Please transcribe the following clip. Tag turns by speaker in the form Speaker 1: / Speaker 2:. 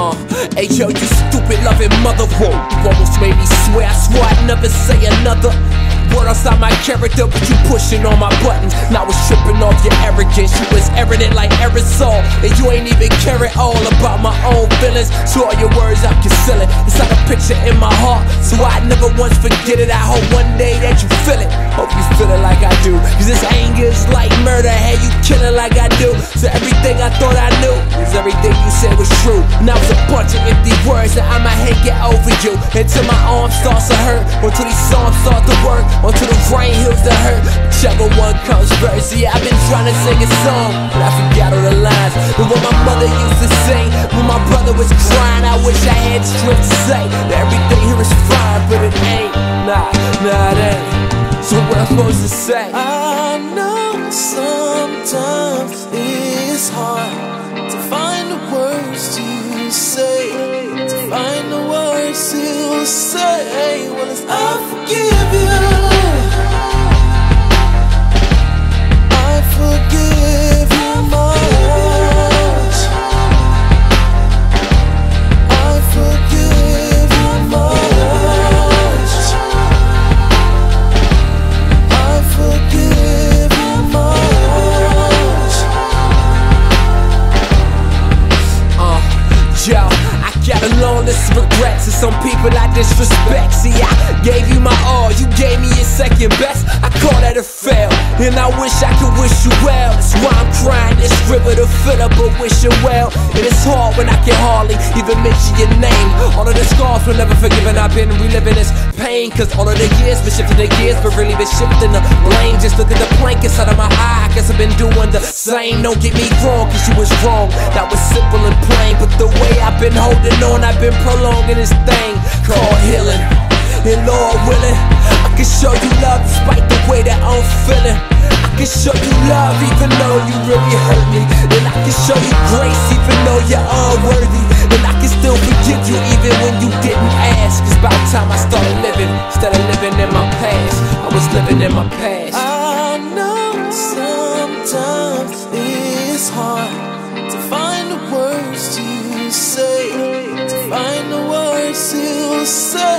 Speaker 1: Hey yo, you stupid loving mother. Whoa, you almost made me swear. I swore I'd never say another word outside my character, but you pushing on my buttons. Now it's stripping off your arrogance. You was airing it like aerosol, and you ain't even care at all about my own feelings. So all your words I'm concealing. It's not a picture in my heart, so I never once forget it. I hope one day that you feel it. Hope you feel it like I do, cause this anger is like murder. Hey, you killing like I do. So everything I thought I knew, cause everything you said was true. Now it's a bunch of empty words that I might hate get over you. Until my arm starts to hurt, until these songs start to work, until the rain heals the hurt. Whichever one comes first. Yeah, I've been trying to sing a song, but I forgot all the lines. The one my mother used to sing when my brother was crying. I wish I had strength to say that everything here is fine, but it ain't. Nah, it ain't. So what I'm supposed to say?
Speaker 2: I know sometimes it's hard to find the words to say, to find the words to say. Well, it's I forgive you. I forgive you much. I forgive you much. I forgive you much.
Speaker 1: Yo, I got a long list of regrets and some people I disrespect. See, I gave you my all, you gave me your second best. I call that a fail, and I wish I could wish you well. That's why I'm crying this river to fill up, but wish you well. And it's hard when I can hardly even mention your name. All of the scars were never forgiven, I've been reliving this pain. Cause all of the years been shifting the gears, but really been shifting the blame. Just look at the plank inside of my eye, I guess I've been doing the same. Don't get me wrong, cause you was wrong, that was simple and plain. But the way I've been holding on, I've been prolonging this thing called healing. And Lord willing, I can show you love despite the way that I'm feeling. I can show you love even though you really hurt me. And I can show you grace even though you're unworthy. And I can still forgive you even when you didn't ask. Cause by the time I started living, instead of living in my past, I was living in my past.
Speaker 2: I know sometimes it's hard to find the words to say, to find the words to say.